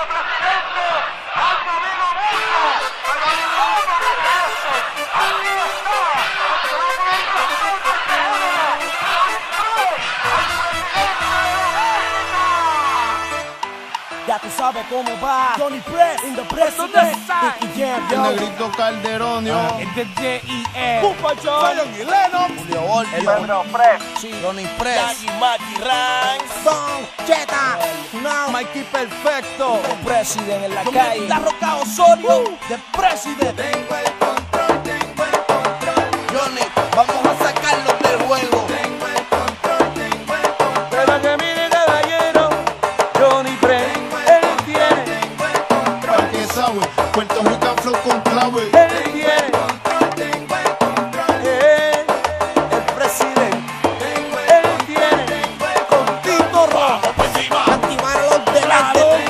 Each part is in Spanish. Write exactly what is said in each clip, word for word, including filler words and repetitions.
Ya tú sabes cómo va. Johnny Press in the president. Nicky Jam, El yo. negrito Calderón, yo. El de J E L. Pupa John. Zion y Lennon. Julio Voltio. Sí. Johnny Press. Maggie, Maggie Ranks. Don Cheta. Now. Mikey Perfecto. The president en la calle. La Roca Osorio. The president. Tengo el control, tengo el control. Johnny, vamos a sacarlos del juego. Tengo el control, tengo el control. Pero que mire, caballero, Johnny Press, él tiene, Tengo el control. ¿Para qué sabe? Puerto Rico flow con clave. él tiene, Tengo el control. eh, el presidente, él tiene, Con Tito Rojo. Activar a los delantes.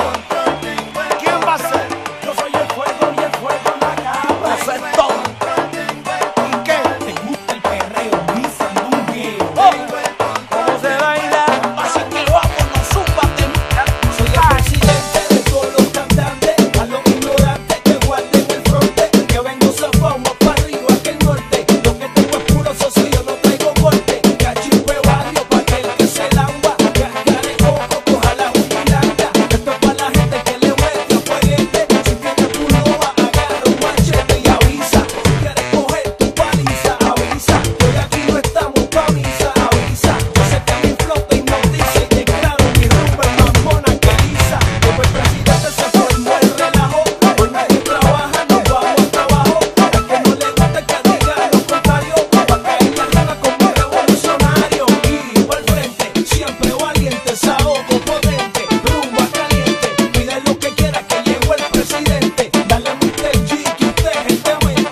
¿quién va a ser? Yo soy el fuego y el fuego en la cama. Eso es todo. ¿Y qué? Te gusta el perreo, mi sandungueo. ¿Cómo se baila? Así que vámonos, súbate. Soy el presidente de todos los cantantes. A los ignorantes que guarden el fronte. Que vengo zafado más para arriba que el norte. Lo que tengo es puro socio, yo no traigo corte. Cachipeo barrio pa' aquel que se lamba. Cascare coco, coja la humilanga. Esto es pa' la gente que le mete a fueguete. Si tienes tu loba, agarra un machete y avisa. Si quieres coger tu paliza, avisa. Hoy aquí no estamos pa' misa, avisa. Yo sé que mi flota hipnotiza y te claro, mi rumba es más mona que lisa. Como el presidente se formó el relajo. Hoy nadie trabaja, nos vamos a trabajo. Al que no le gusta que diga lo contrario. Pa' caer la rana como revolucionario. Y por frente, siempre valiente, saoco potente. Rumba caliente, pide lo que quiera que llegó el presidente. Dale a mister G que usted es el demente.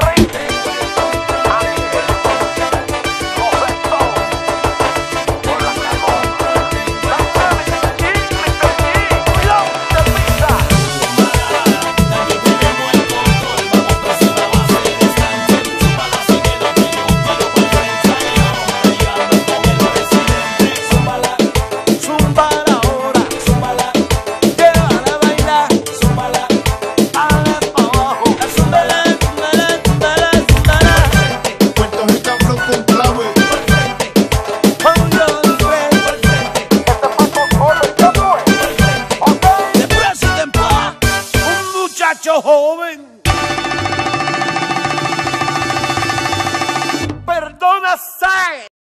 Zúmbala, Zúmbala ahora, zúmbala, llévala a bailar, zúmbala. dale pa' abajo. Zúmbala, zúmbala, zúmbala, zúmbala. Puerto Rico flow con clave. Por frente, Con Johnny Press. por frente, por frente. The president, pa. Un muchacho joven. Perdona, Sai.